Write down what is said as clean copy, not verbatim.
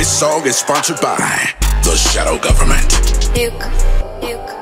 This song is sponsored by the Shadow Government.